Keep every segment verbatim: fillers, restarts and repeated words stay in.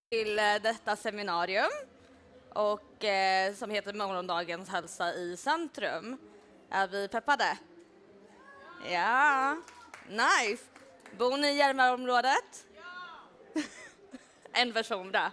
till eh, detta seminarium och eh, som heter Morgondagens hälsa i centrum. Är vi peppade? Ja, nice. Bor ni i Järvaområdet? Ja. En person, bra.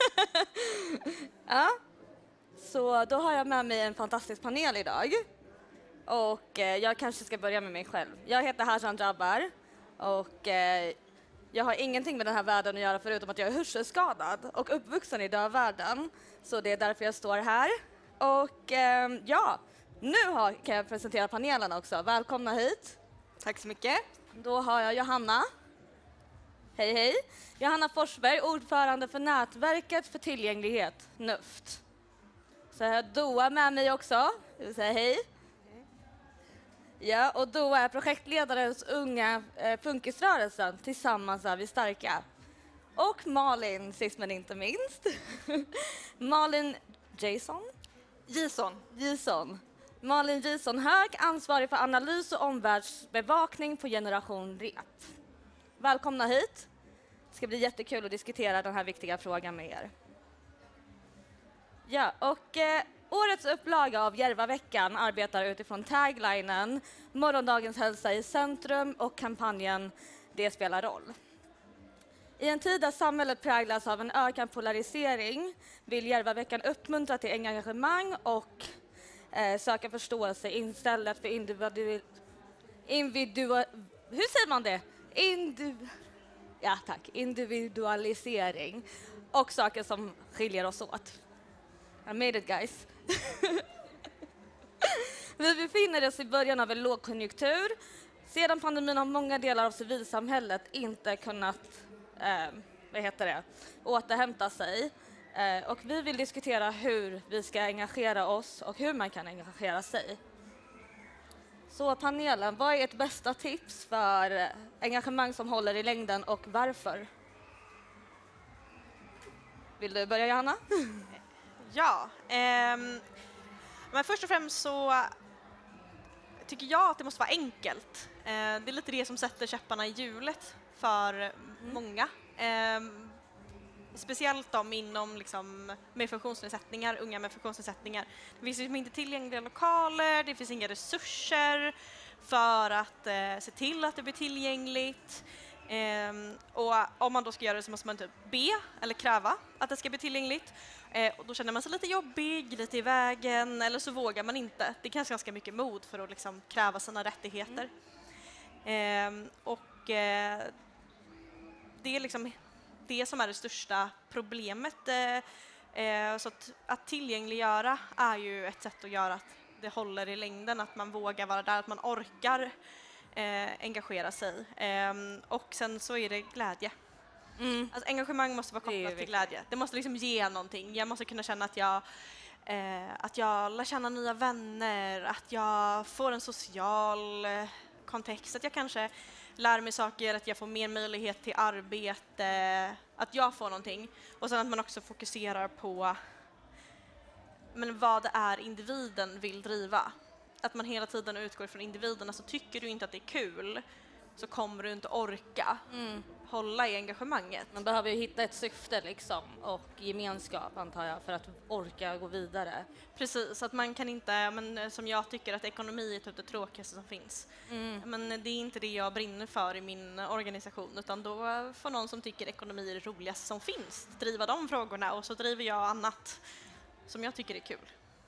Ja. Så då har jag med mig en fantastisk panel idag. Och eh, jag kanske ska börja med mig själv. Jag heter Hazan Jabbar och eh, jag har ingenting med den här världen att göra förutom att jag är hörselskadad och uppvuxen i dövärlden. Så det är därför jag står här. Och eh, ja, nu har, kan jag presentera panelen också. Välkomna hit. Tack så mycket. Då har jag Johanna. Hej hej. Johanna Forsberg, ordförande för Nätverket för tillgänglighet, NUFT. Så jag har Doa med mig också. Jag vill säga hej. Ja, och Doa är projektledare hos Unga eh, Funkisrörelsen. Tillsammans är vi starka. Och Malin, sist men inte minst. Malin Jason? Jason. Jason. Malin Jason Hög, ansvarig för analys och omvärldsbevakning på Generation Rep. Välkomna hit. Det ska bli jättekul att diskutera den här viktiga frågan med er. Ja, och eh, årets upplaga av Järvaveckan arbetar utifrån taglinen Morgondagens hälsa i centrum och kampanjen Det spelar roll. I en tid där samhället präglas av en ökad polarisering vill Järvaveckan uppmuntra till engagemang och eh, söka förståelse istället för individu... individu hur säger man det? Indu, ja, tack. Individualisering och saker som skiljer oss åt. I made it, guys. Vi befinner oss i början av en lågkonjunktur. Sedan pandemin har många delar av civilsamhället inte kunnat eh, vad heter det, återhämta sig. Eh, och vi vill diskutera hur vi ska engagera oss och hur man kan engagera sig. Så panelen, vad är ert bästa tips för engagemang som håller i längden och varför? Vill du börja, Johanna? Ja, ehm, men först och främst så tycker jag att det måste vara enkelt. Eh, det är lite det som sätter käpparna i hjulet för mm. många. Ehm, speciellt de inom liksom, med funktionsnedsättningar, unga med funktionsnedsättningar. Det finns liksom inte tillgängliga lokaler, det finns inga resurser för att eh, se till att det blir tillgängligt. Um, och om man då ska göra det så måste man typ be eller kräva att det ska bli tillgängligt. Uh, och då känner man sig lite jobbig, lite i vägen, eller så vågar man inte. Det krävs ganska mycket mod för att liksom kräva sina rättigheter. Mm. Um, och uh, det är liksom det som är det största problemet. Uh, uh, så att, att tillgängliggöra är ju ett sätt att göra att det håller i längden, att man vågar vara där, att man orkar Eh, engagera sig. Eh, och sen så är det glädje. Mm. Alltså, engagemang måste vara kopplat till glädje. Det måste liksom ge någonting. Jag måste kunna känna att jag, eh, att jag lär känna nya vänner, att jag får en social eh, kontext, att jag kanske lär mig saker, att jag får mer möjlighet till arbete, att jag får någonting. Och sen att man också fokuserar på men vad det är individen vill driva. Att man hela tiden utgår från individen. Alltså tycker du inte att det är kul så kommer du inte orka mm. hålla i engagemanget. Man behöver ju hitta ett syfte liksom och gemenskap antar jag för att orka gå vidare. Precis, att man kan inte, men som jag tycker att ekonomi är typ det tråkigaste som finns. Mm. Men det är inte det jag brinner för i min organisation, utan då får någon som tycker ekonomi är det roligaste som finns driva de frågorna, och så driver jag annat som jag tycker är kul.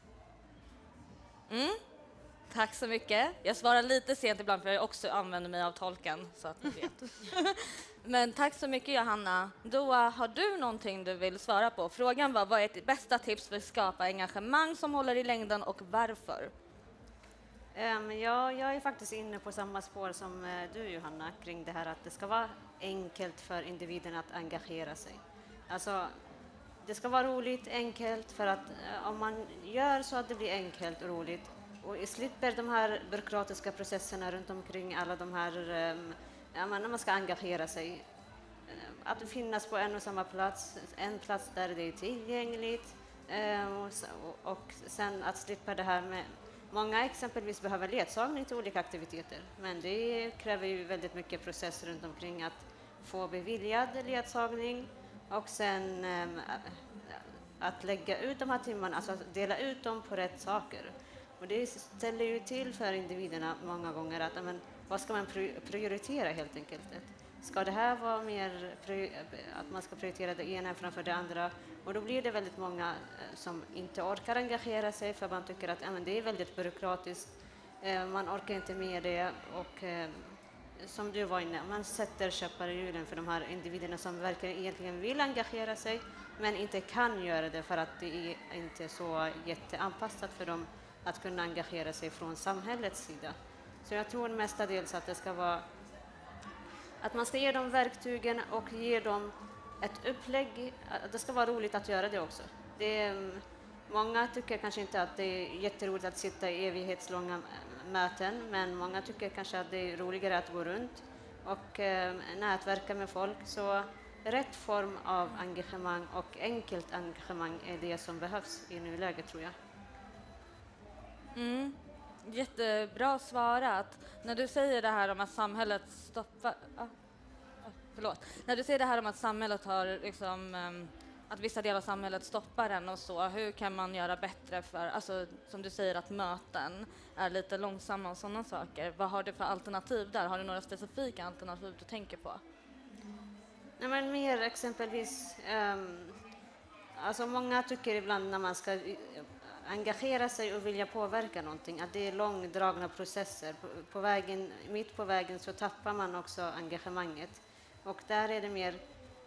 Mm. Tack så mycket. Jag svarar lite sent ibland för jag också använder mig av tolken så att ni vet. Men tack så mycket, Johanna. Doa, har du någonting du vill svara på? Frågan var, vad är ditt bästa tips för att skapa engagemang som håller i längden och varför? Um, ja, jag är faktiskt inne på samma spår som uh, du, Johanna, kring det här att det ska vara enkelt för individen att engagera sig. Alltså, det ska vara roligt, enkelt, för att uh, om man gör så att det blir enkelt och roligt och slipper de här byråkratiska processerna runt omkring alla de här, um, ja, när man ska engagera sig. Att finnas på en och samma plats, en plats där det är tillgängligt um, och, och sen att slippa det här med, många exempelvis behöver ledsagning till olika aktiviteter, men det kräver ju väldigt mycket process runt omkring att få beviljad ledsagning och sen um, att lägga ut de här timmarna, alltså att dela ut dem på rätt saker. Och det ställer ju till för individerna många gånger att men, vad ska man prioritera helt enkelt? Ska det här vara mer att man ska prioritera det ena framför det andra? Och då blir det väldigt många som inte orkar engagera sig för man tycker att ja, men det är väldigt byråkratiskt. Man orkar inte med det och som du var inne, man sätter käppar i hjulen för de här individerna som verkligen egentligen vill engagera sig men inte kan göra det för att det är inte så jätteanpassat för dem att kunna engagera sig från samhällets sida. Så jag tror mestadels att det ska vara att man ska ge dem verktygen och ge dem ett upplägg. Det ska vara roligt att göra det också. Det är, många tycker kanske inte att det är jätteroligt att sitta i evighetslånga möten, men många tycker kanske att det är roligare att gå runt och eh, nätverka med folk. Så rätt form av engagemang och enkelt engagemang är det som behövs i nuläget, tror jag. Mm. Jättebra svarat. När du säger det här om att samhället stoppar... Ah, förlåt. När du säger det här om att samhället har liksom... Um, att vissa delar av samhället stoppar den och så. Hur kan man göra bättre för... Alltså, som du säger att möten är lite långsamma och sådana saker. Vad har du för alternativ där? Har du några specifika alternativ du tänker på? Nej, men mer exempelvis... Um, alltså många tycker ibland när man ska... engagera sig och vilja påverka någonting, att det är långdragna processer. På, på vägen, mitt på vägen så tappar man också engagemanget. Och där är det mer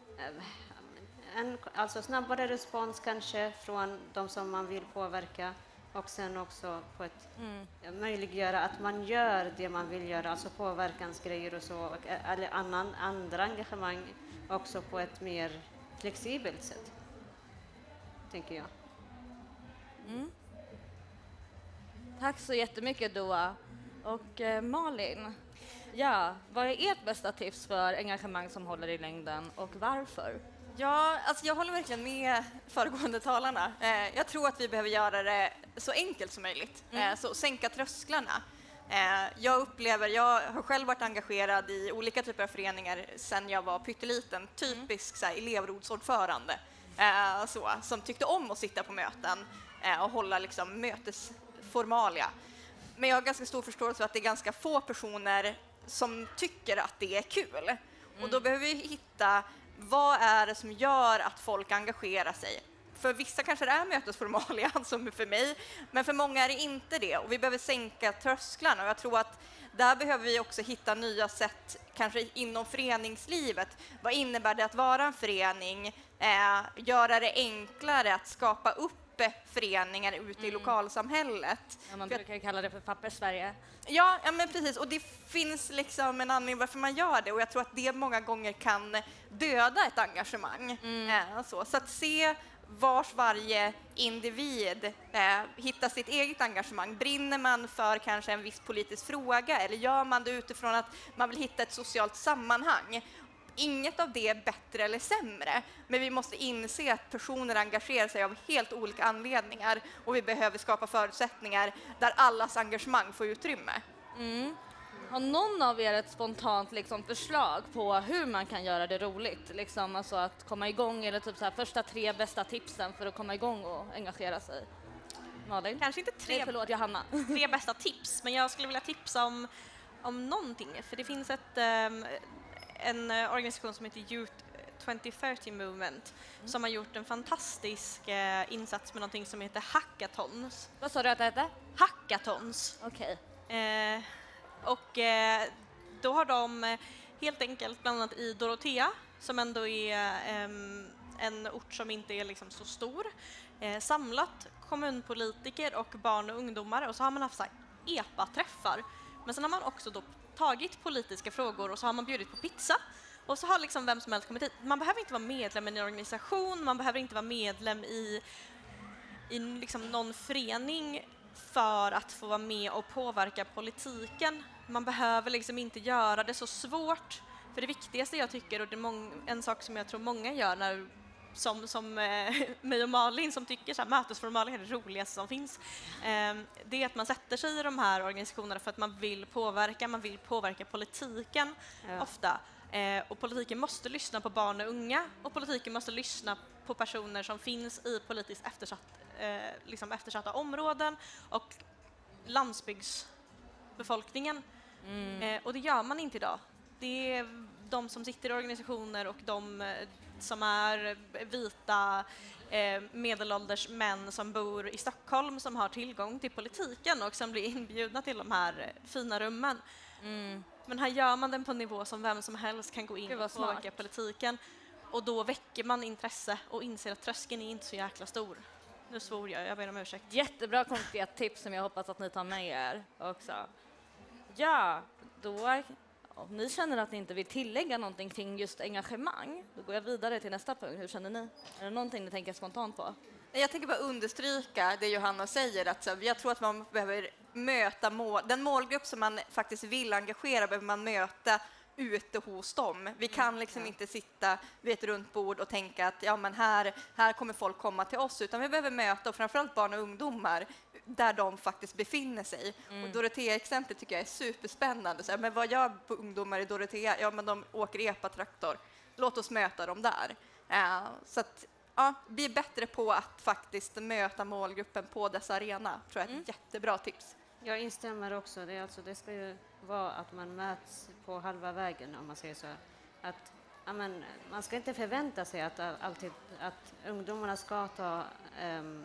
eh, en alltså snabbare respons kanske från de som man vill påverka och sen också på ett mm. möjliggöra att man gör det man vill göra, alltså påverkansgrejer och så, eller annan, andra engagemang också på ett mer flexibelt sätt, tänker jag. Mm. Tack så jättemycket, Doa. Och eh, Malin, ja, vad är ert bästa tips för engagemang som håller i längden och varför? Ja, alltså jag håller verkligen med föregående talarna. Eh, jag tror att vi behöver göra det så enkelt som möjligt, mm. eh, så sänka trösklarna. Eh, jag upplever, jag har själv varit engagerad i olika typer av föreningar sedan jag var pytteliten, typisk så här, elevrådsordförande, eh, så, som tyckte om att sitta på möten och hålla liksom mötesformalia. Men jag har ganska stor förståelse för att det är ganska få personer som tycker att det är kul. Mm. Och då behöver vi hitta vad är det som gör att folk engagerar sig. För vissa kanske det är mötesformalia, som för mig, men för många är det inte det. Och vi behöver sänka trösklarna. Och jag tror att där behöver vi också hitta nya sätt, kanske inom föreningslivet. Vad innebär det att vara en förening? Eh, göra det enklare att skapa upp föreningar ute i mm. lokalsamhället. Ja, man brukar kalla det för Papper-Sverige. Ja, ja, men precis. Och det finns liksom en anledning varför man gör det. Och jag tror att det många gånger kan döda ett engagemang. Mm. Ja, så. så att se vars varje individ eh, hittar sitt eget engagemang. Brinner man för kanske en viss politisk fråga eller gör man det utifrån att man vill hitta ett socialt sammanhang? Inget av det är bättre eller sämre, men vi måste inse att personer engagerar sig av helt olika anledningar och vi behöver skapa förutsättningar där allas engagemang får utrymme. Mm. Har någon av er ett spontant liksom, förslag på hur man kan göra det roligt? Liksom, alltså att komma igång, eller typ så här, första tre bästa tipsen för att komma igång och engagera sig? Malin? Kanske inte tre, Nej, förlåt, Johanna. tre bästa tips, men jag skulle vilja tipsa om, om någonting. För det finns ett, um, en organisation som heter Youth twenty thirty Movement mm. som har gjort en fantastisk uh, insats med någonting som heter hackathons. Vad sa du att det hette? Hackathons. Okej. Okay. Uh, och uh, då har de uh, helt enkelt, bland annat i Dorotea, som ändå är um, en ort som inte är liksom så stor, uh, samlat kommunpolitiker och barn och ungdomar, och så har man haft så här E P A-träffar. Men sen har man också då tagit politiska frågor och så har man bjudit på pizza. Och så har liksom vem som helst kommit hit. Man behöver inte vara medlem i en organisation, man behöver inte vara medlem i, i liksom någon förening för att få vara med och påverka politiken. Man behöver liksom inte göra det så svårt. För det viktigaste jag tycker, och det är mång- en sak som jag tror många gör när som, som eh, mig och Malin som tycker så här, mötesformalia är det roligaste som finns. Eh, det är att man sätter sig i de här organisationerna för att man vill påverka, man vill påverka politiken ja. ofta. Eh, och politiken måste lyssna på barn och unga, och politiken måste lyssna på personer som finns i politiskt eftersatt, eh, liksom eftersatta områden och landsbygdsbefolkningen. Mm. Eh, och det gör man inte idag. Det är de som sitter i organisationer och de eh, som är vita eh, medelålders män som bor i Stockholm som har tillgång till politiken och som blir inbjudna till de här eh, fina rummen. Mm. Men här gör man den på en nivå som vem som helst kan gå in Det var och påverka smart. politiken. Och då väcker man intresse och inser att tröskeln är inte så jäkla stor. Nu svor jag, jag ber om ursäkt. Jättebra konkret tips som jag hoppas att ni tar med er också. Ja, då om ni känner att ni inte vill tillägga någonting kring just engagemang, då går jag vidare till nästa punkt. Hur känner ni? Är det någonting ni tänker spontant på? Jag tänker bara understryka det Johanna säger, att så, jag tror att man behöver möta mål, den målgrupp som man faktiskt vill engagera behöver man möta ute hos dem. Vi kan liksom inte sitta vid ett runt bord och tänka att ja, men här, här kommer folk komma till oss, utan vi behöver möta, och framförallt barn och ungdomar, där de faktiskt befinner sig. Mm. Och Dorotea-exemplet tycker jag är superspännande. Så, men vad gör ungdomar i Dorotea? Ja, men de åker epatraktor. Låt oss möta dem där. Uh, så att ja, bli bättre på att faktiskt möta målgruppen på dessa arena. Tror jag är ett mm. jättebra tips. Jag instämmer också. Det, är alltså, det ska ju vara att man möts på halva vägen, om man säger så. Att, ja, men, man ska inte förvänta sig att, alltid, att ungdomarna ska ta um,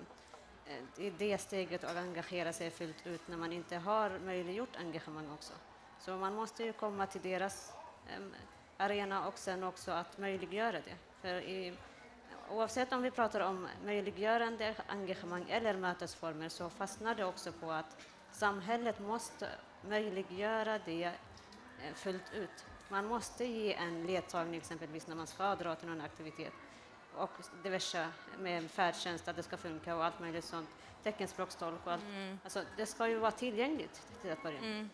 i det steget och engagera sig fullt ut när man inte har möjliggjort engagemang också. Så man måste ju komma till deras um, arena och sen också att möjliggöra det. För i, oavsett om vi pratar om möjliggörande engagemang eller mötesformer, så fastnar det också på att samhället måste möjliggöra det fullt ut. Man måste ge en ledtagning exempelvis när man ska dra till någon aktivitet, och diverse med färdtjänst, att det ska funka och allt möjligt sånt. Teckenspråkstolk och allt. Mm. Alltså, det ska ju vara tillgängligt till att börja. Mm.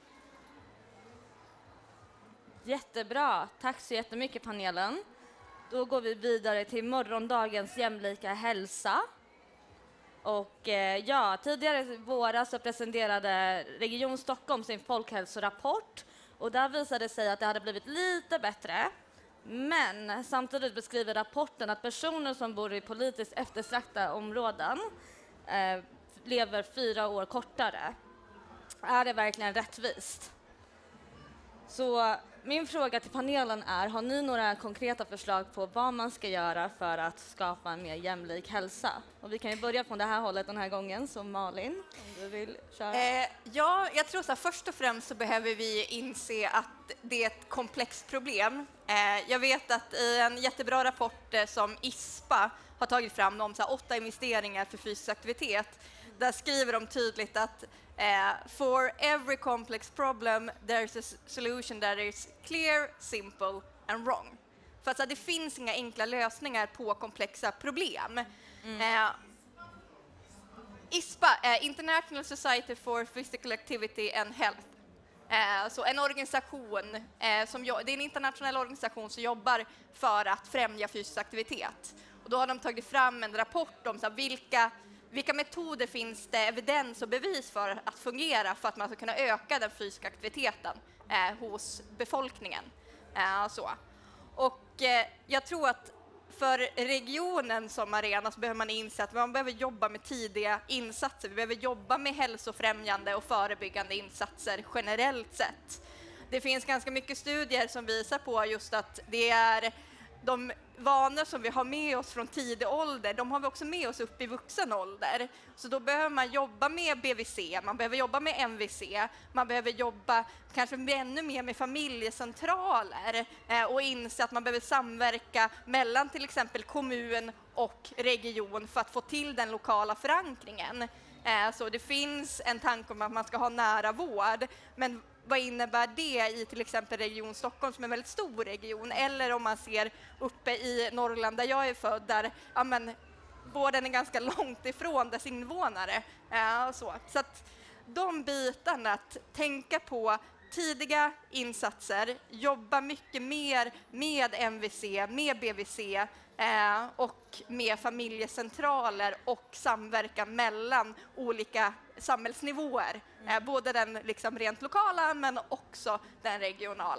Jättebra. Tack så jättemycket, panelen. Då går vi vidare till morgondagens jämlika hälsa. Och eh, ja, tidigare i våras så presenterade Region Stockholm sin folkhälsorapport, och där visade det sig att det hade blivit lite bättre. Men samtidigt beskriver rapporten att personer som bor i politiskt eftertraktade områden eh, lever fyra år kortare. Är det verkligen rättvist? Så min fråga till panelen är, har ni några konkreta förslag på vad man ska göra för att skapa en mer jämlik hälsa? Och vi kan ju börja från det här hållet den här gången, så Malin, om du vill köra. Eh, ja, jag tror så här, först och främst så behöver vi inse att det är ett komplext problem. Eh, jag vet att i en jättebra rapport eh, som I S P A har tagit fram om så här, åtta investeringar för fysisk aktivitet, där skriver de tydligt att Uh, for every complex problem there's a solution that is clear, simple and wrong. För att, så, det finns inga enkla lösningar på komplexa problem. Mm. Uh, I S P A är uh, International Society for Physical Activity and Health. Uh, så en organisation, uh, som jo- det är en internationell organisation som jobbar för att främja fysisk aktivitet. Och då har de tagit fram en rapport om så här, vilka Vilka metoder finns det evidens och bevis för att fungera för att man ska kunna öka den fysiska aktiviteten eh, hos befolkningen? Eh, så. Och eh, jag tror att för regionen som arena så behöver man inse att man behöver jobba med tidiga insatser. Vi behöver jobba med hälsofrämjande och förebyggande insatser generellt sett. Det finns ganska mycket studier som visar på just att det är de vanor som vi har med oss från tidig ålder, de har vi också med oss upp i vuxen ålder. Så då behöver man jobba med B V C, man behöver jobba med M V C, man behöver jobba kanske ännu mer med familjecentraler eh, och inse att man behöver samverka mellan till exempel kommun och region för att få till den lokala förankringen. Eh, så det finns en tanke om att man ska ha nära vård, men vad innebär det i till exempel Region Stockholm som är en väldigt stor region, eller om man ser uppe i Norrland där jag är född, där ja, men, vården är ganska långt ifrån dess invånare. Ja, så så att de bitarna, att tänka på tidiga insatser, jobba mycket mer med M V C, med B V C eh, och med familjecentraler och samverkan mellan olika samhällsnivåer. Mm. Eh, både den liksom rent lokala men också den regionala.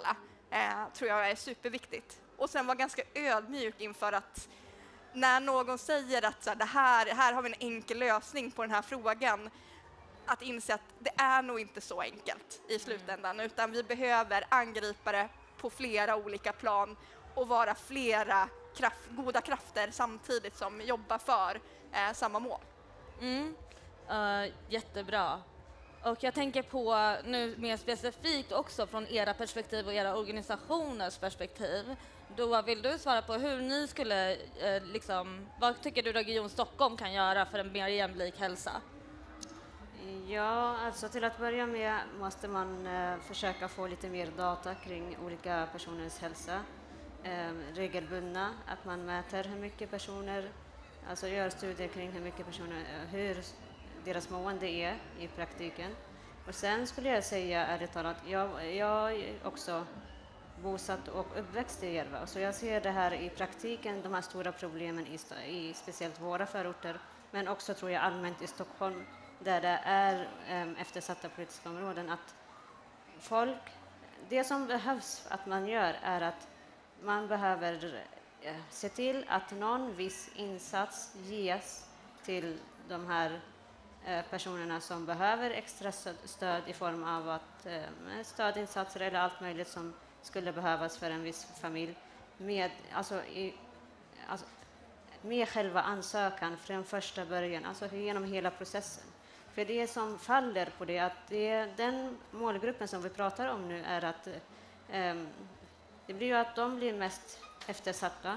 eh, tror jag är superviktigt. Och sen vara ganska ödmjuk inför att när någon säger att så här, det här, här har vi en enkel lösning på den här frågan, att inse att det är nog inte så enkelt i slutändan, mm. utan vi behöver angripa det på flera olika plan och vara flera kraft, goda krafter samtidigt som jobbar för eh, samma mål. Mm. Uh, jättebra. Och jag tänker på nu mer specifikt också från era perspektiv och era organisationers perspektiv. Då vill du svara på hur ni skulle, eh, liksom, vad tycker du Region Stockholm kan göra för en mer jämlik hälsa? Ja, alltså till att börja med måste man eh, försöka få lite mer data kring olika personers hälsa. Eh, regelbundna, att man mäter hur mycket personer, alltså gör studier kring hur mycket personer, hur deras mående är i praktiken. Och sen skulle jag säga ärligt talat, jag, jag är också bosatt och uppväxt i Järva, så jag ser det här i praktiken, de här stora problemen i, i speciellt våra förorter, men också tror jag allmänt i Stockholm, där det är um, eftersatta politiska områden, att folk, det som behövs att man gör är att man behöver uh, se till att någon viss insats ges till de här uh, personerna som behöver extra stöd i form av att uh, stödinsatser eller allt möjligt som skulle behövas för en viss familj med, alltså, i, alltså, med själva ansökan från första början, alltså genom hela processen. För det som faller på det, att det, den målgruppen som vi pratar om nu är att um, det blir ju att de blir mest eftersatta.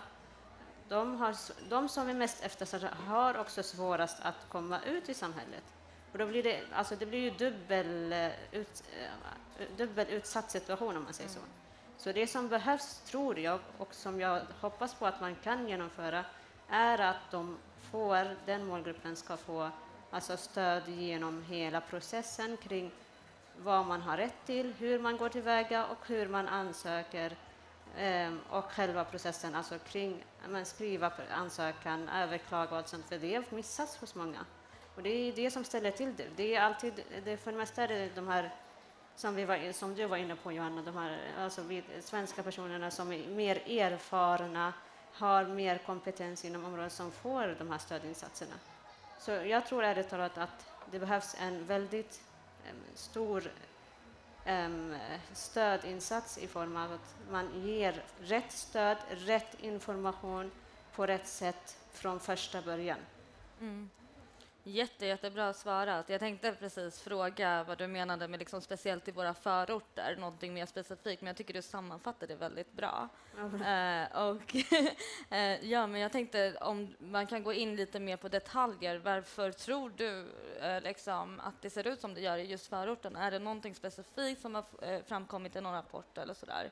De, har, de som är mest eftersatta har också svårast att komma ut i samhället. Och då blir det, alltså det blir ju dubbel, ut, dubbel utsatt situation om man säger så. Så det som behövs, tror jag, och som jag hoppas på att man kan genomföra, är att de får, den målgruppen ska få alltså stöd genom hela processen kring vad man har rätt till, hur man går tillväga och hur man ansöker, eh, och själva processen, alltså kring man skriva ansökan, överklaga och allt sånt, för det missas hos många. Och det är det som ställer till det. Det är alltid, det för det mesta är det de här som, vi var, som du var inne på, Johanna, de här alltså vi, svenska personerna som är mer erfarna, har mer kompetens inom området, som får de här stödinsatserna. Så jag tror ärligt talat att det behövs en väldigt um, stor um, stödinsats i form av att man ger rätt stöd, rätt information på rätt sätt från första början. Mm. Jätte, jättebra svarat. Jag tänkte precis fråga vad du menade med liksom speciellt i våra förorter, någonting mer specifikt, men jag tycker du sammanfattade det väldigt bra. Mm. Eh, och eh, ja, men jag tänkte om man kan gå in lite mer på detaljer. Varför tror du eh, liksom, att det ser ut som det gör i just förorten? Är det någonting specifikt som har eh, framkommit i någon rapport eller sådär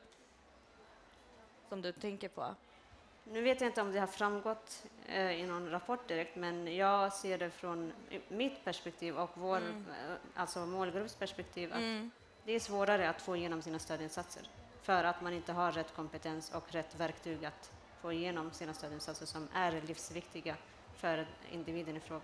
som du tänker på? Nu vet jag inte om det har framgått eh, i någon rapport direkt, men jag ser det från mitt perspektiv och vår mm. eh, alltså målgruppsperspektiv, att mm. det är svårare att få igenom sina stödinsatser för att man inte har rätt kompetens och rätt verktyg att få igenom sina stödinsatser som är livsviktiga för individen i fråga.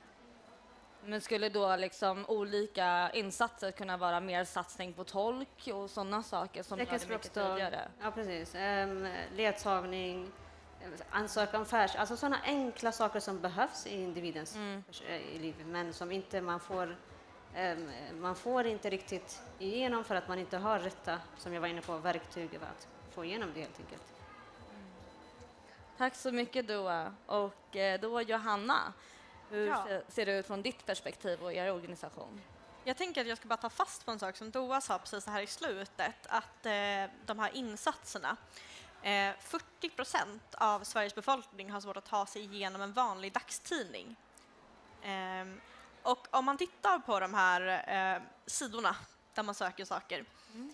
Men skulle då liksom olika insatser kunna vara mer satsning på tolk och sådana saker som gör det mycket tydligare? Ja, precis. Um, ledsagning, ansökan om färs, alltså sådana enkla saker som behövs i individens mm. i livet, men som inte man får um, man får inte riktigt igenom för att man inte har rätta, som jag var inne på, verktyg för att få igenom det helt enkelt. Mm. Tack så mycket Doa. Och eh, då Johanna, hur ja. ser det ut från ditt perspektiv och er organisation? Jag tänker att jag ska bara ta fast på en sak som Doa sa precis här i slutet, att eh, de här insatserna, eh, fyrtio procent av Sveriges befolkning har svårt att ta sig igenom en vanlig dagstidning. Eh, och om man tittar på de här eh, sidorna där man söker saker. Mm.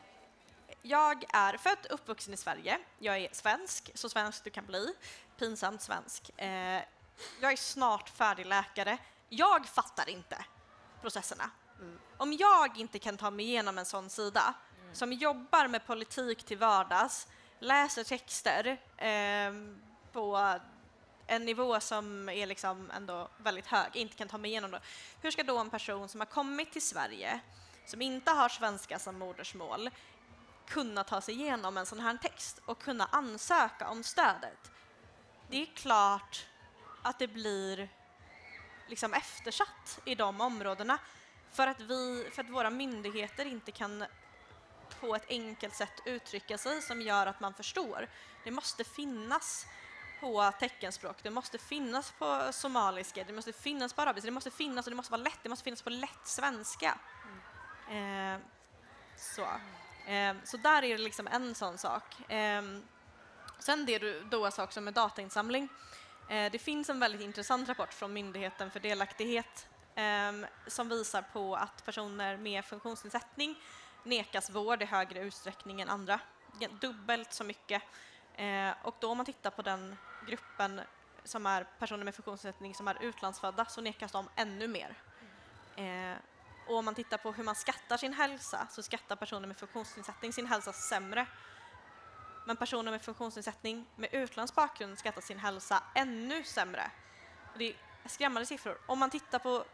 Jag är född och uppvuxen i Sverige. Jag är svensk, så svensk du kan bli. Pinsamt svensk. Eh, Jag är snart färdig läkare. Jag fattar inte processerna. Mm. Om jag inte kan ta mig igenom en sån sida mm. som jobbar med politik till vardags, läser texter eh, på en nivå som är liksom ändå väldigt hög, inte kan ta mig igenom det. Hur ska då en person som har kommit till Sverige, som inte har svenska som modersmål, kunna ta sig igenom en sån här text och kunna ansöka om stödet. Det är klart att det blir liksom eftersatt i de områdena för att, vi, för att våra myndigheter inte kan på ett enkelt sätt uttrycka sig som gör att man förstår. Det måste finnas på teckenspråk, det måste finnas på somaliska, det måste finnas på arabiska, det måste finnas och det måste vara lätt, det måste finnas på lätt svenska. Mm. Eh, så. Eh, så där är det liksom en sån sak. Eh, sen det du då sa också med datainsamling. Eh, det finns en väldigt intressant rapport från Myndigheten för delaktighet eh, som visar på att personer med funktionsnedsättning nekas vård i högre utsträckning än andra. Dubbelt så mycket. Eh, och då om man tittar på den gruppen som är personer med funktionsnedsättning som är utlandsfödda så nekas de ännu mer. Eh, och om man tittar på hur man skattar sin hälsa så skattar personer med funktionsnedsättning sin hälsa sämre. Men personer med funktionsnedsättning med utlandsbakgrund skattar sin hälsa ännu sämre. Och det är skrämmande siffror. Om man tittar på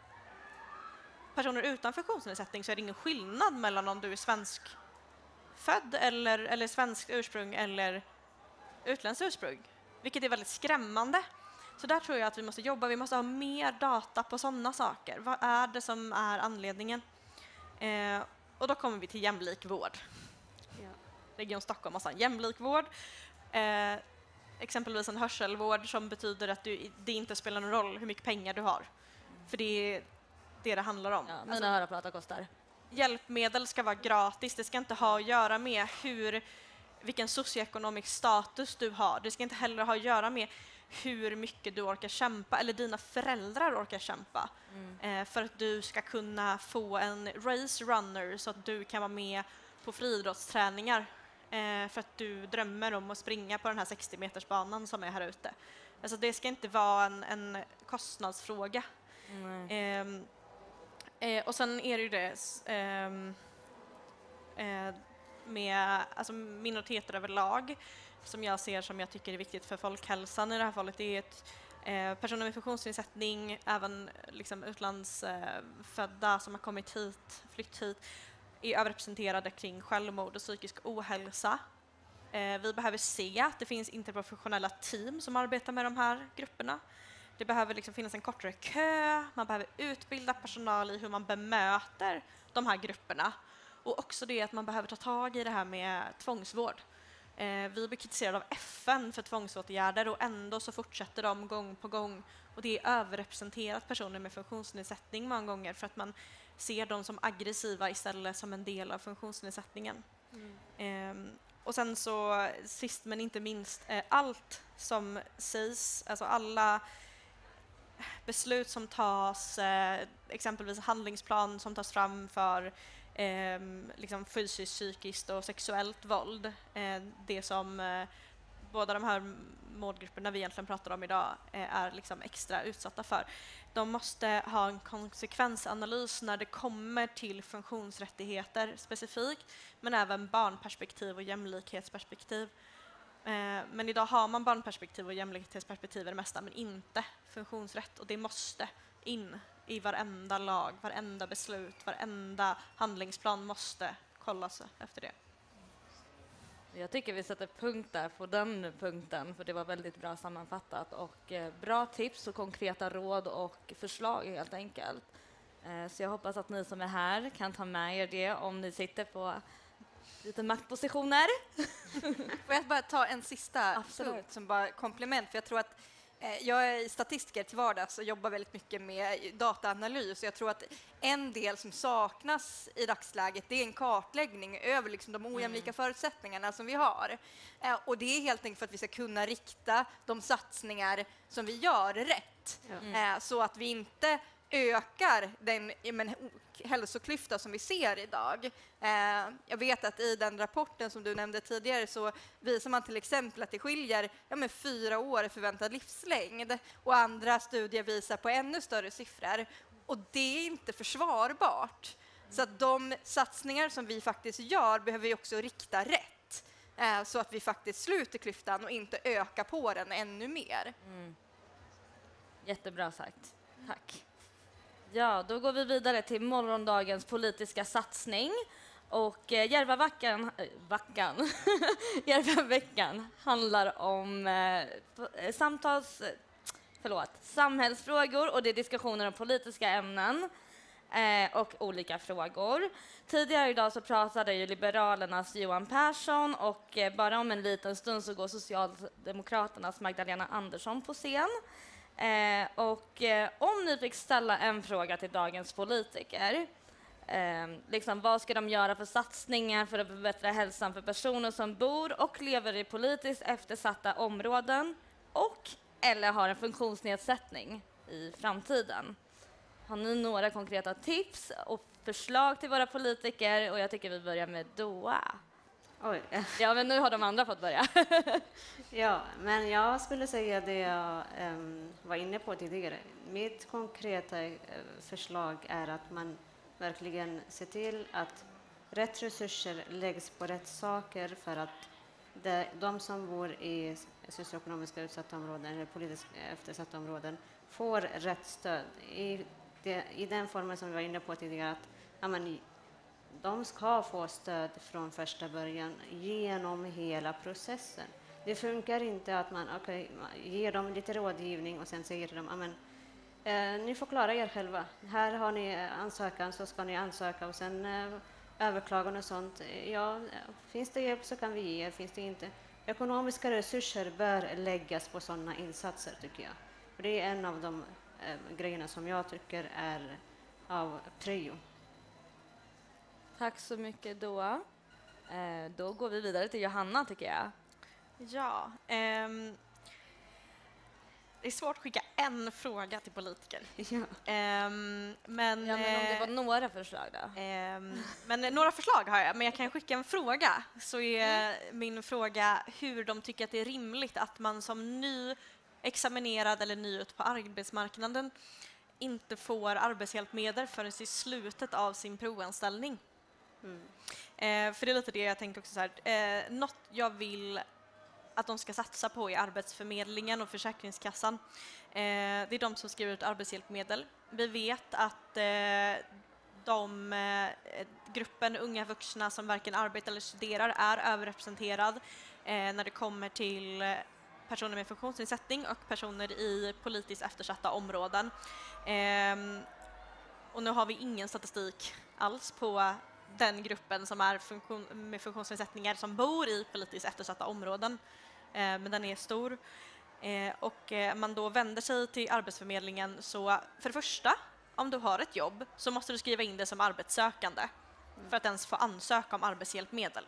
personer utan funktionsnedsättning så är det ingen skillnad mellan om du är svensk född eller, eller svenskt ursprung eller utländskt ursprung, vilket är väldigt skrämmande. Så där tror jag att vi måste jobba, vi måste ha mer data på sådana saker. Vad är det som är anledningen? Eh, och då kommer vi till jämlik vård. Ja. Region Stockholm har en jämlik vård. Eh, exempelvis en hörselvård som betyder att du, det inte spelar någon roll hur mycket pengar du har. För det är det det handlar om. Ja, mina alltså, hörapparat kostar. Hjälpmedel ska vara gratis, det ska inte ha att göra med hur vilken socioekonomisk status du har. Det ska inte heller ha att göra med hur mycket du orkar kämpa eller dina föräldrar orkar kämpa mm. eh, för att du ska kunna få en race runner så att du kan vara med på friidrottsträningar eh, för att du drömmer om att springa på den här sextio meters banan som är här ute. Alltså det ska inte vara en, en kostnadsfråga. Mm. Eh, eh, och sen är det ju det eh, eh, med alltså minoriteter överlag som jag ser som jag tycker är viktigt för folkhälsan i det här fallet. Det är ett, eh, personer med funktionsnedsättning, även liksom utlandsfödda eh, som har kommit hit, flytt hit, är överrepresenterade kring självmord och psykisk ohälsa. Eh, vi behöver se att det finns interprofessionella team som arbetar med de här grupperna. Det behöver liksom finnas en kortare kö, man behöver utbilda personal i hur man bemöter de här grupperna. Och också det att man behöver ta tag i det här med tvångsvård. Eh, vi blir kritiserade av F N för tvångsåtgärder och ändå så fortsätter de gång på gång. Och det är överrepresenterat personer med funktionsnedsättning många gånger för att man ser dem som aggressiva istället som en del av funktionsnedsättningen. Mm. Eh, och sen så sist men inte minst, eh, allt som sägs, alltså alla beslut som tas, eh, exempelvis handlingsplan som tas fram för Eh, liksom fysiskt, psykiskt och sexuellt våld. Eh, det som eh, båda de här målgrupperna vi egentligen pratar om idag eh, är liksom extra utsatta för. De måste ha en konsekvensanalys när det kommer till funktionsrättigheter specifikt, men även barnperspektiv och jämlikhetsperspektiv. Eh, men idag har man barnperspektiv och jämlikhetsperspektiv i det mesta, men inte funktionsrätt, och det måste in i varenda lag, varenda beslut, varenda handlingsplan måste kollas efter det. Jag tycker vi sätter punkt där på den punkten, för det var väldigt bra sammanfattat och eh, bra tips och konkreta råd och förslag helt enkelt. Eh, så jag hoppas att ni som är här kan ta med er det om ni sitter på lite maktpositioner. Får jag bara ta en sista Absolut. punkt som bara komplement, för jag tror att jag är statistiker till vardags och jobbar väldigt mycket med dataanalys. Jag tror att en del som saknas i dagsläget, det är en kartläggning över liksom de ojämlika mm. förutsättningarna som vi har. Och det är helt enkelt för att vi ska kunna rikta de satsningar som vi gör rätt. Mm. Så att vi inte ökar den men, hälsoklyfta som vi ser idag. Eh, jag vet att i den rapporten som du nämnde tidigare så visar man till exempel att det skiljer ja, men fyra år i förväntad livslängd, och andra studier visar på ännu större siffror. Och det är inte försvarbart. Mm. Så att de satsningar som vi faktiskt gör behöver vi också rikta rätt. Eh, så att vi faktiskt sluter klyftan och inte ökar på den ännu mer. Mm. Jättebra sagt. Tack. Ja, då går vi vidare till morgondagens politiska satsning. Och eh, Järvaveckan, äh, vackan. Järvaveckan handlar om eh, f- samtals, förlåt, samhällsfrågor och det är diskussioner om politiska ämnen eh, och olika frågor. Tidigare idag så pratade ju Liberalernas Johan Persson och eh, bara om en liten stund så går Socialdemokraternas Magdalena Andersson på scen. Eh, och eh, om ni fick ställa en fråga till dagens politiker, eh, liksom, vad ska de göra för satsningar för att förbättra hälsan för personer som bor och lever i politiskt eftersatta områden och eller har en funktionsnedsättning i framtiden? Har ni några konkreta tips och förslag till våra politiker? Och jag tycker vi börjar med Doa. Oj. Ja, men nu har de andra fått börja. Ja, men jag skulle säga det jag um, var inne på tidigare. Mitt konkreta uh, förslag är att man verkligen ser till att rätt resurser läggs på rätt saker för att de, de som bor i socioekonomiskt utsatta områden eller politiskt eftersatta områden får rätt stöd. I, det, i den formen som vi var inne på tidigare, att ja, men, de ska få stöd från första början genom hela processen. Det funkar inte att man okay, ger dem lite rådgivning och sen säger till dem amen, eh, ni får klara er själva. Här har ni ansökan, så ska ni ansöka och sen eh, överklagan och sånt. Ja, finns det hjälp så kan vi ge er, finns det inte. Ekonomiska resurser bör läggas på sådana insatser tycker jag. För det är en av de eh, grejerna som jag tycker är av prio. Tack så mycket, Doa. Eh, då går vi vidare till Johanna, tycker jag. Ja, ehm, det är svårt att skicka en fråga till politiker. Ja. Ehm, men, Ja, men om det eh, var några förslag då? ehm, men några förslag har jag, men jag kan skicka en fråga. Så är min fråga hur de tycker att det är rimligt att man som ny examinerad eller ny ut på arbetsmarknaden inte får arbetshjälpmedel förrän i slutet av sin provanställning. Mm. Eh, för det är lite det jag tänker också så här, eh, något jag vill att de ska satsa på i Arbetsförmedlingen och Försäkringskassan. Eh, det är de som skriver ut arbetshjälpmedel. Vi vet att eh, de, eh, gruppen unga vuxna som varken arbetar eller studerar är överrepresenterad eh, när det kommer till personer med funktionsnedsättning och personer i politiskt eftersatta områden. Eh, och nu har vi ingen statistik alls på den gruppen som är funktion, med funktionsnedsättningar som bor i politiskt eftersatta områden. Eh, men den är stor. Eh, och eh, man då vänder sig till Arbetsförmedlingen, så för det första, om du har ett jobb så måste du skriva in det som arbetssökande mm. för att ens få ansöka om arbetshjälpmedel.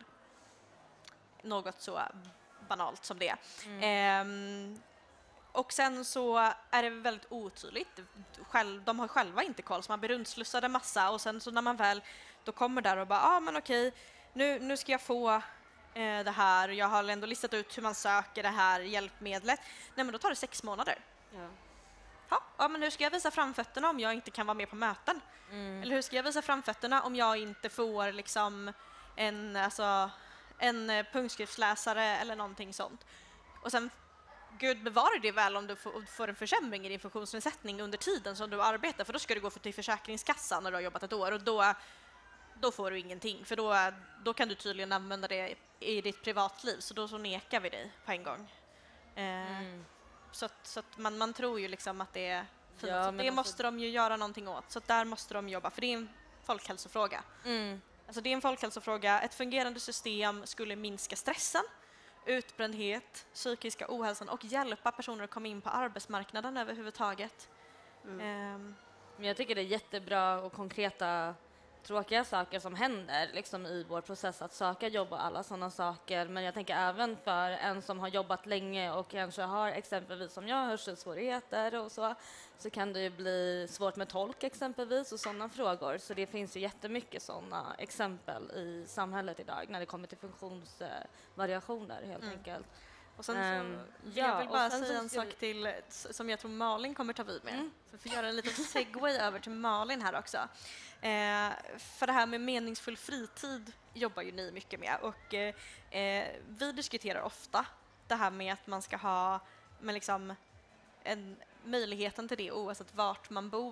Något så banalt som det. Mm. Eh, och sen så är det väldigt otydligt. Själv, de har själva inte koll, så man blir rundslussad en massa och sen så när man väl då kommer där och bara, ja ah, men okej, nu, nu ska jag få eh, det här, jag har ändå listat ut hur man söker det här hjälpmedlet. Nej men då tar det sex månader. Ja. Ha, ja men hur ska jag visa framfötterna om jag inte kan vara med på möten? Mm. Eller hur ska jag visa framfötterna om jag inte får liksom en, alltså, en punktskriftsläsare eller någonting sånt? Och sen, Gud bevare det väl om du får en försämring i din funktionsnedsättning under tiden som du arbetar, för då ska du gå för till Försäkringskassan när du har jobbat ett år och då, då får du ingenting, för då, då kan du tydligen använda det i ditt privatliv, så då så nekar vi dig på en gång. Eh, mm. Så, att, så att man, man tror ju liksom att det är fint, ja, så det måste också de ju göra någonting åt, så att där måste de jobba, för det är en folkhälsofråga. Mm. Alltså det är en folkhälsofråga, ett fungerande system skulle minska stressen, utbrändhet, psykiska ohälsan och hjälpa personer att komma in på arbetsmarknaden överhuvudtaget. Mm. Um. Men jag tycker det är jättebra och konkreta tråkiga saker som händer liksom i vår process att söka jobb och alla sådana saker. Men jag tänker även för en som har jobbat länge och kanske har exempelvis som jag hörselsvårigheter och så, så kan det ju bli svårt med tolk exempelvis och sådana frågor. Så det finns ju jättemycket sådana exempel i samhället idag när det kommer till funktionsvariationer helt mm. enkelt. Och sen så, um, ja, jag vill bara säga en sak till som jag tror Malin kommer ta vid med. Mm. Så får göra en liten segway över till Malin här också. Eh, för det här med meningsfull fritid jobbar ju ni mycket med. Och eh, vi diskuterar ofta det här med att man ska ha med liksom en, möjligheten till det oavsett vart man bor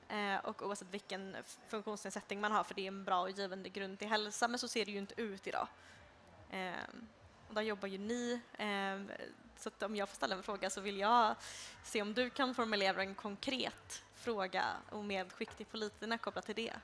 eh, och oavsett vilken f- funktionsnedsättning man har, för det är en bra och givande grund till hälsa, men så ser det ju inte ut idag. Eh, och där jobbar ju ni, eh, så att om jag får ställa en fråga så vill jag se om du kan formulera en konkret fråga och medskick till politikerna kopplat till det.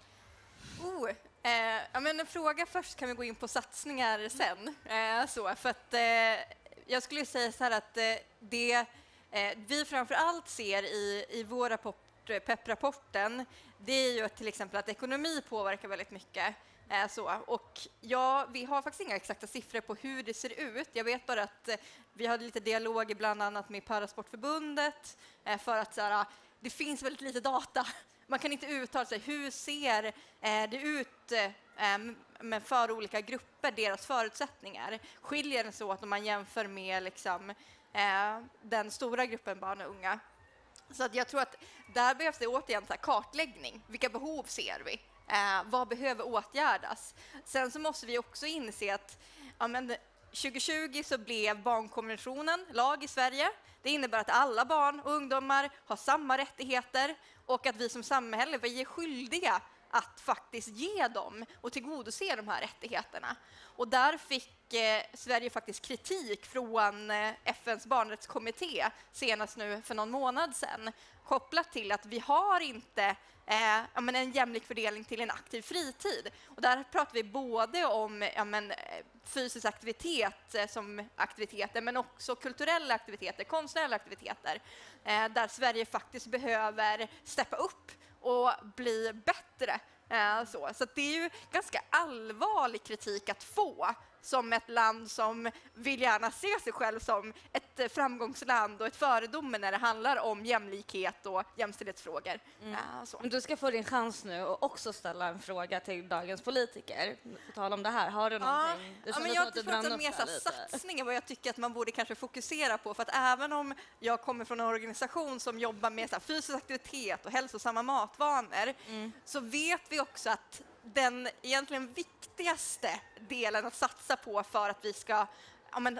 Oh, eh, ja, men en fråga först, kan vi gå in på satsningar sen. Eh, så, för att, eh, jag skulle säga så här att eh, det eh, vi framför allt ser i, i vår rapport, P E P-rapporten, det är ju att till exempel att ekonomi påverkar väldigt mycket. Eh, så. Och ja, vi har faktiskt inga exakta siffror på hur det ser ut. Jag vet bara att eh, vi hade lite dialoger bland annat med Parasportförbundet eh, för att så här, det finns väldigt lite data. Man kan inte uttala sig. Hur ser eh, det ut eh, med för olika grupper, deras förutsättningar? Skiljer det så att om man jämför med liksom, eh, den stora gruppen barn och unga? Så att jag tror att där behövs det återigen så här kartläggning. Vilka behov ser vi? Eh, vad behöver åtgärdas? Sen så måste vi också inse att ja, men tjugo tjugo så blev barnkonventionen lag i Sverige. Det innebär att alla barn och ungdomar har samma rättigheter och att vi som samhälle vi är skyldiga att faktiskt ge dem och tillgodose de här rättigheterna. Och där fick eh, Sverige faktiskt kritik från eh, F N:s barnrättskommitté senast nu för någon månad sedan, kopplat till att vi har inte eh, ja, men en jämlik fördelning till en aktiv fritid. Och där pratar vi både om ja, men, fysisk aktivitet eh, som aktiviteter, men också kulturella aktiviteter, konstnärliga aktiviteter, eh, där Sverige faktiskt behöver steppa upp och bli bättre. Eh, så så det är ju ganska allvarlig kritik att få som ett land som vill gärna se sig själv som ett framgångsland och ett föredöme när det handlar om jämlikhet och jämställdhetsfrågor. Mm. Eh, så. Du ska få din chans nu att också ställa en fråga till dagens politiker. På tal om det här, har du någonting? Ja, ja, men jag tror att det är mer så här satsningar vad jag tycker att man borde kanske fokusera på. För att även om jag kommer från en organisation som jobbar med så här fysisk aktivitet och hälsosamma matvanor, mm. så vet vi också att den egentligen viktigaste delen att satsa på för att vi ska ja, men,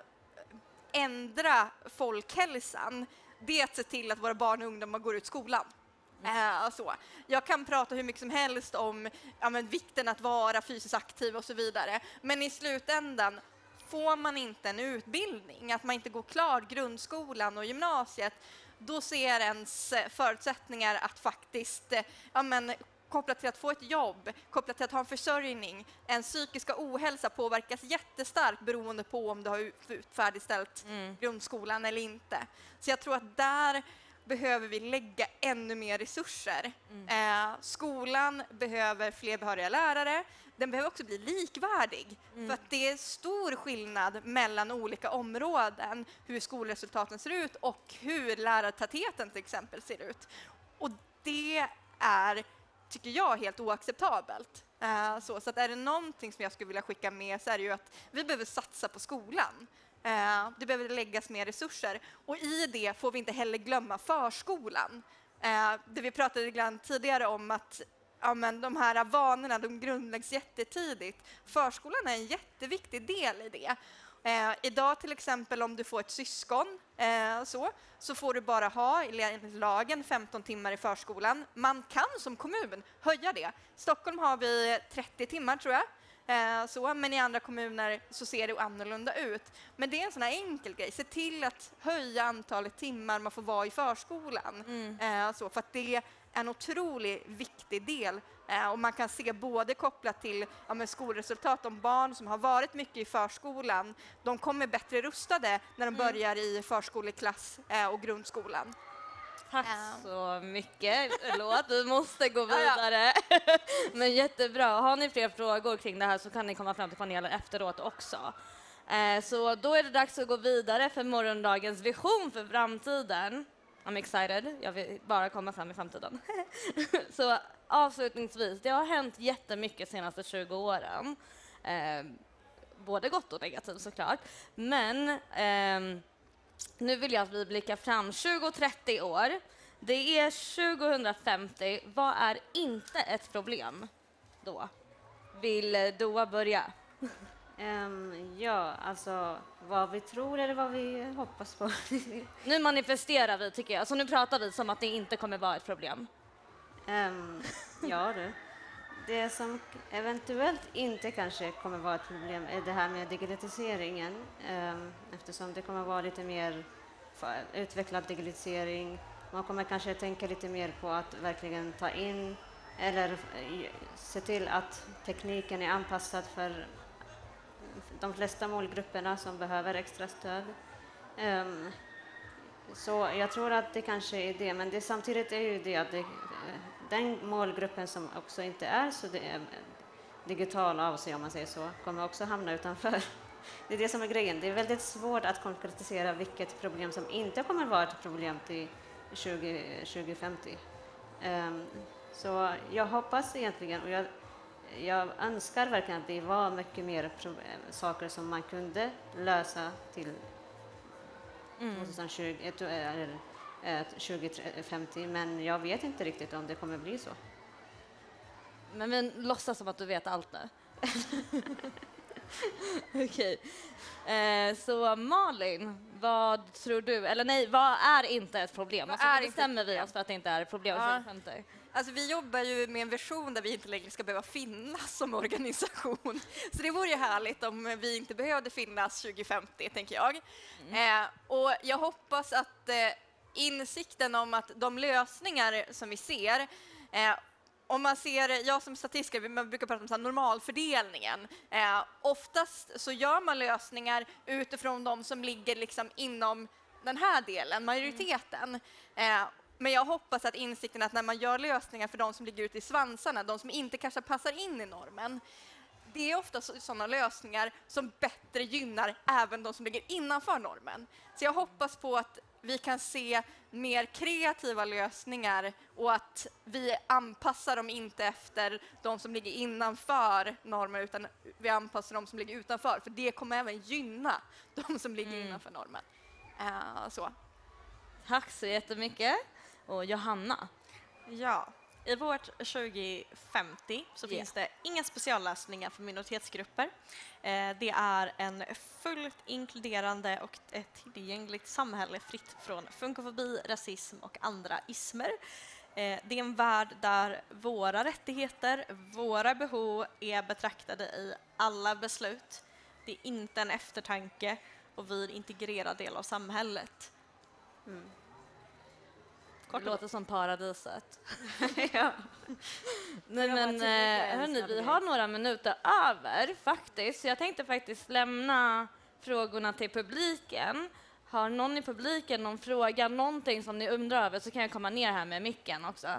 ändra folkhälsan, det är att se till att våra barn och ungdomar går ut skolan. Mm. Äh, så. Jag kan prata hur mycket som helst om ja, men, vikten att vara fysiskt aktiv och så vidare, men i slutändan får man inte en utbildning, att man inte går klart grundskolan och gymnasiet, då ser ens förutsättningar att faktiskt ja, men, kopplat till att få ett jobb, kopplat till att ha en försörjning, en psykiska ohälsa påverkas jättestarkt beroende på om du har färdigställt mm. grundskolan eller inte. Så jag tror att där behöver vi lägga ännu mer resurser. Mm. Eh, skolan behöver fler behöriga lärare. Den behöver också bli likvärdig. Mm. För att det är stor skillnad mellan olika områden, hur skolresultaten ser ut och hur lärartätheten till exempel ser ut. Och det är, tycker jag, helt oacceptabelt. Uh, så, så att är det någonting som jag skulle vilja skicka med så är det ju att vi behöver satsa på skolan. Uh, det behöver läggas mer resurser. Och i det får vi inte heller glömma förskolan. Uh, det vi pratade ibland tidigare om att ja, men de här vanorna de grundläggs jättetidigt. Förskolan är en jätteviktig del i det. Eh, idag till exempel om du får ett syskon eh, så, så får du bara ha i lagen femton timmar i förskolan. Man kan som kommun höja det. I Stockholm har vi trettio timmar tror jag. Eh, så, men i andra kommuner så ser det annorlunda ut. Men det är en sån här enkel grej. Se till att höja antalet timmar man får vara i förskolan. Mm. Eh, så, för att det är en otroligt viktig del. Eh, och man kan se både kopplat till ja, med skolresultat om barn som har varit mycket i förskolan. De kommer bättre rustade när de mm. börjar i förskoleklass eh, och grundskolan. Tack så mycket. Förlåt, du måste gå vidare. Men jättebra. Har ni fler frågor kring det här så kan ni komma fram till panelen efteråt också. Eh, så då är det dags att gå vidare för morgondagens vision för framtiden. I'm excited. Jag vill bara komma fram i framtiden. Så avslutningsvis, det har hänt jättemycket de senaste tjugo åren. Eh, både gott och negativt såklart. Men eh, nu vill jag att vi blickar fram tjugo trettio år. Det är tjugohundrafemtio. Vad är inte ett problem då? Vill Doa börja? Um, ja, alltså vad vi tror eller vad vi hoppas på. Nu manifesterar vi tycker jag. Så nu pratar vi som att det inte kommer vara ett problem. Ehm, ja du. Det som eventuellt inte kanske kommer vara ett problem är det här med digitaliseringen. ehm, eftersom det kommer vara lite mer fa- utvecklad digitalisering. Man kommer kanske tänka lite mer på att verkligen ta in eller eh, se till att tekniken är anpassad för de flesta målgrupperna som behöver extra stöd. Ehm, så jag tror att det kanske är det, men det samtidigt är ju det att det, eh, den målgruppen som också inte är så det är digital av sig, om man säger så, kommer också hamna utanför. Det är det som är grejen. Det är väldigt svårt att konkretisera vilket problem som inte kommer vara ett problem till tjugo tjugo-femtio. Ehm, så jag hoppas egentligen, och jag, jag önskar verkligen att det var mycket mer pro- saker som man kunde lösa till tjugo tjugo, eh, eller, eh, tjugo femtio, men jag vet inte riktigt om det kommer bli så. Men vi låtsas som att du vet allt nu. Okej. Eh, så Malin, vad tror du? Eller nej, vad är inte ett problem? Vad Och så är inte bestämmer ett vi problem? oss för att det inte är ett problem. Ja. Ja. Alltså, vi jobbar ju med en version där vi inte längre ska behöva finnas som organisation. Så det vore ju härligt om vi inte behövde finnas tjugo femtio, tänker jag. Mm. Eh, och jag hoppas att eh, insikten om att de lösningar som vi ser, eh, om man ser, jag som statistiker, man brukar prata om så här normalfördelningen. Eh, oftast så gör man lösningar utifrån de som ligger liksom inom den här delen, majoriteten. Eh, Men jag hoppas att insikten att när man gör lösningar för de som ligger ute i svansarna, de som inte kanske passar in i normen, det är ofta sådana lösningar som bättre gynnar även de som ligger innanför normen. Så jag hoppas på att vi kan se mer kreativa lösningar och att vi anpassar dem inte efter de som ligger innanför normen, utan vi anpassar de som ligger utanför. För det kommer även gynna de som ligger Mm. innanför normen. Uh, så. Tack så jättemycket. Och Johanna. Ja, i vårt tjugo femtio så Yeah. finns det inga speciallösningar för minoritetsgrupper. Eh, det är en fullt inkluderande och ett tillgängligt samhälle fritt från funkofobi, rasism och andra ismer. Eh, det är en värld där våra rättigheter, våra behov är betraktade i alla beslut. Det är inte en eftertanke och vi är en integrerad del av samhället. Mm. Det låter som paradiset. ja. Nej, Jag bara men tillägga en eh, hörni, snabb vi grej. har några minuter över faktiskt. Så jag tänkte faktiskt lämna frågorna till publiken. Har någon i publiken någon fråga, någonting som ni undrar över, så kan jag komma ner här med micken också.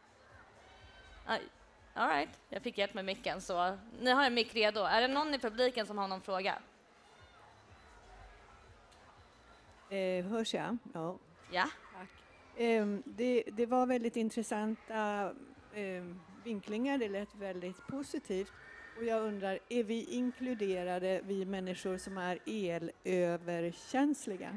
Aj. All right, jag fick hjälp med micken, så ni har en mick redo. Är det någon i publiken som har någon fråga? Eh, hörs jag? Ja, Ja. tack. Ehm, det, det var väldigt intressanta ehm, vinklingar, det lät väldigt positivt. Och jag undrar, är vi inkluderade, vi människor som är elöverkänsliga?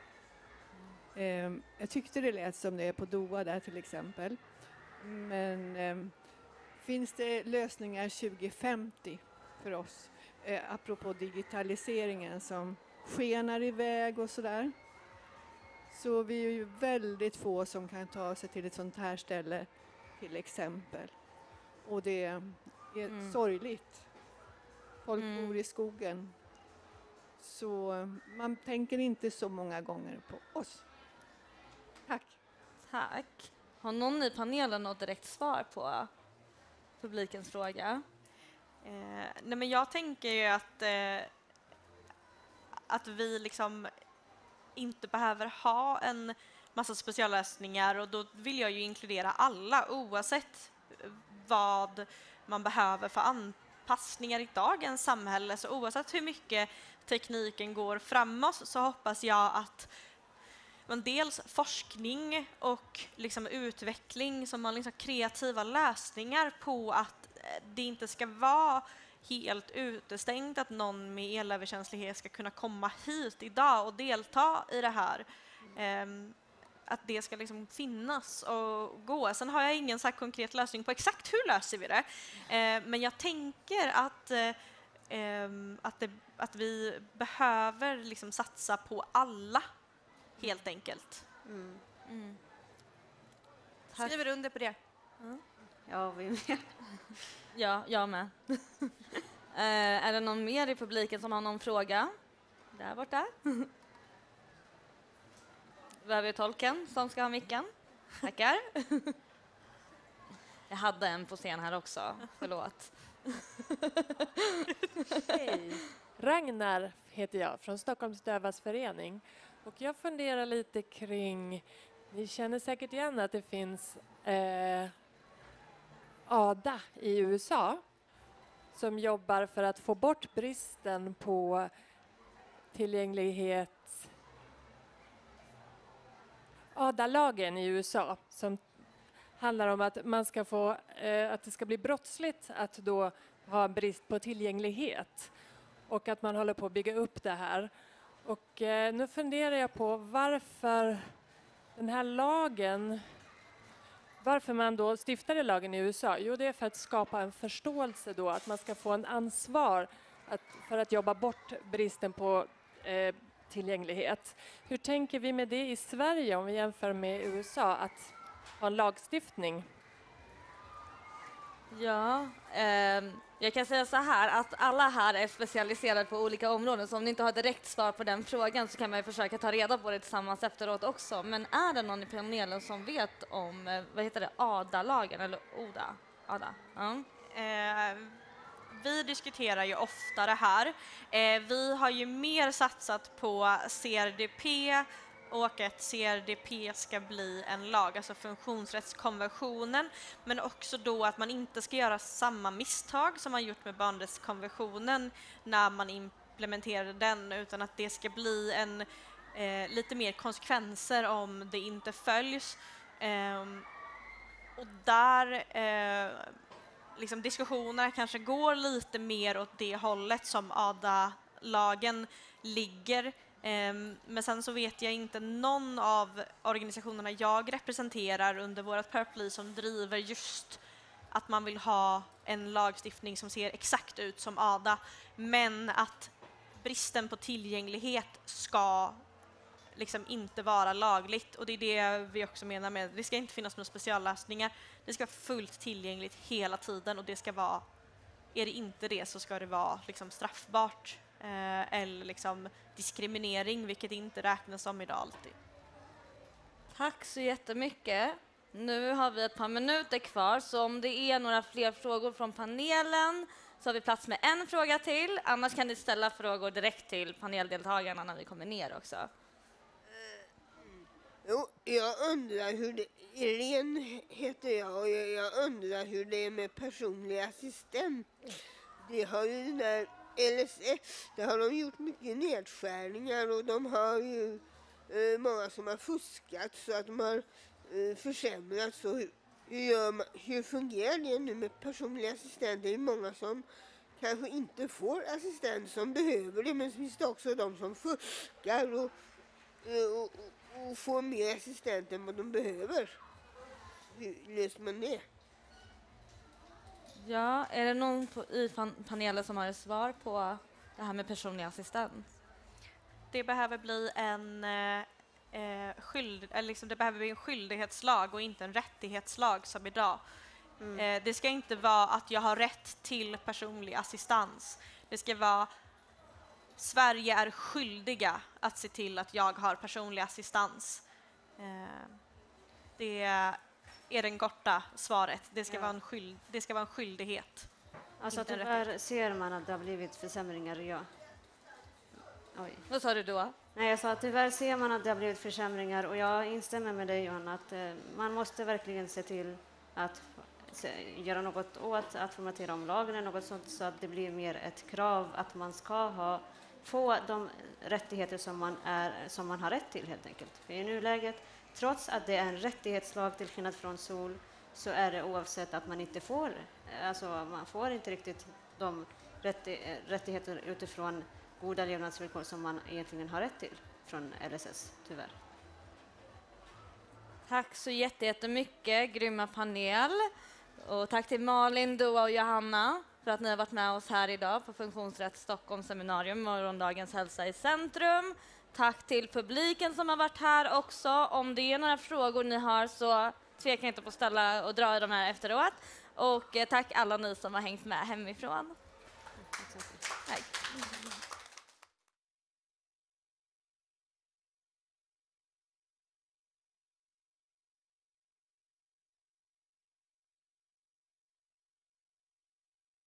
Ehm, jag tyckte det lät som det är på D O A där till exempel. Men ehm, finns det lösningar tjugo femtio för oss? Eh, apropå digitaliseringen som skenar iväg och sådär. Så vi är ju väldigt få som kan ta sig till ett sånt här ställe till exempel. Och det är Mm. sorgligt. Folk Mm. bor i skogen. Så eh, man tänker inte så många gånger på oss. Tack. Tack. Har någon i panelen något direkt svar på publikens fråga? Eh, nej men jag tänker ju att, eh, att vi liksom inte behöver ha en massa speciallösningar, och då vill jag ju inkludera alla oavsett vad man behöver för anpassningar i dagens samhälle. Så oavsett hur mycket tekniken går framåt så hoppas jag att men dels forskning och liksom utveckling som har liksom kreativa lösningar på att det inte ska vara helt utestängt att någon med elöverkänslighet ska kunna komma hit idag och delta i det här. Um, att det ska liksom finnas och gå. Sen har jag ingen så här konkret lösning på exakt hur löser vi det. Uh, men jag tänker att, uh, um, att, det, att vi behöver liksom satsa på alla, helt enkelt. Mm. Mm. Skriver under på det. Ja, vi med. Ja, jag med. eh, är det någon mer i publiken som har någon fråga? Där borta. Behöver vi tolken som ska ha micken? Tackar. Jag hade en på scen här också. Förlåt. Hej. Ragnar heter jag från Stockholms dövas förening. Och jag funderar lite kring, ni känner säkert igen att det finns eh, A D A i U S A som jobbar för att få bort bristen på tillgänglighet. A D A-lagen i U S A som handlar om att man ska få eh, att det ska bli brottsligt att då ha brist på tillgänglighet och att man håller på att bygga upp det här. Och eh, nu funderar jag på varför den här lagen, varför man då stiftade lagen i U S A. Jo, det är för att skapa en förståelse då att man ska få en ansvar att, för att jobba bort bristen på eh, tillgänglighet. Hur tänker vi med det i Sverige om vi jämför med U S A att ha en lagstiftning? Ja, eh, jag kan säga så här att alla här är specialiserade på olika områden, så om ni inte har direkt svar på den frågan så kan man ju försöka ta reda på det tillsammans efteråt också. Men är det någon i panelen som vet om, eh, vad heter det, A D A-lagen eller O D A? A D A. Ja. Eh, vi diskuterar ju ofta det här. Eh, vi har ju mer satsat på C R D P och att C R D P ska bli en lag, alltså funktionsrättskonventionen, men också då att man inte ska göra samma misstag som man gjort med barnrättskonventionen när man implementerar den, utan att det ska bli en, eh, lite mer konsekvenser om det inte följs. Eh, och där eh, liksom diskussionerna kanske går lite mer åt det hållet som A D A-lagen ligger. Men sen så vet jag inte någon av organisationerna jag representerar under vårt paraply som driver just att man vill ha en lagstiftning som ser exakt ut som A D A, men att bristen på tillgänglighet ska liksom inte vara lagligt, och det är det vi också menar med det ska inte finnas några speciallösningar. Det ska vara fullt tillgängligt hela tiden, och det ska vara, är det inte det så ska det vara liksom straffbart eh, eller liksom diskriminering, vilket inte räknas som idag alltid. Tack så jättemycket. Nu har vi ett par minuter kvar, så om det är några fler frågor från panelen så har vi plats med en fråga till. Annars kan ni ställa frågor direkt till paneldeltagarna när vi kommer ner också. Jo, jag undrar hur det, Irene heter jag, och jag, jag undrar hur det är med personlig assistent. Det har ju den där L S S, där har de gjort mycket nedskärningar, och de har ju eh, många som har fuskat så att de har eh, försämrat. Så hur, hur, gör man, hur fungerar det nu med personlig assistent? Det är många som kanske inte får assistent som behöver det, men så finns det också de som fuskar och, och, och och få mer assistent än vad de behöver. Hur löser man det? Ja, är det någon på, i pan- panelen som har ett svar på det här med personlig assistent? Det behöver bli en eh, skyld, eller liksom det behöver bli en skyldighetslag och inte en rättighetslag som idag. Mm. Eh, det ska inte vara att jag har rätt till personlig assistans. Det ska vara Sverige är skyldiga att se till att jag har personlig assistans. Eh, det är den korta svaret. Det ska, ja. vara, en skyld, det ska vara en skyldighet. Alltså tyvärr ser man att det har blivit försämringar, ja. Oj. Vad sa du då? Nej, jag sa att tyvärr ser man att det har blivit försämringar, och jag instämmer med dig, Johanna, att eh, man måste verkligen se till att se, göra något åt att formatera om lagen eller något sånt, så att det blir mer ett krav att man ska ha få de rättigheter som man, är, som man har rätt till, helt enkelt. För i nuläget, trots att det är en rättighetslag till skillnad från S O L, så är det oavsett att man inte får, alltså man får inte riktigt de rätti, rättigheter utifrån goda levnadsvillkor som man egentligen har rätt till från L S S, tyvärr. Tack så jättemycket, grymma panel. Och tack till Malin, Dua och Johanna för att ni har varit med oss här idag på Funktionsrätt Stockholm seminarium, morgondagens hälsa i centrum. Tack till publiken som har varit här också. Om det är några frågor ni har så tveka inte på att ställa och dra i de här efteråt. Och eh, tack alla ni som har hängt med hemifrån. Tack.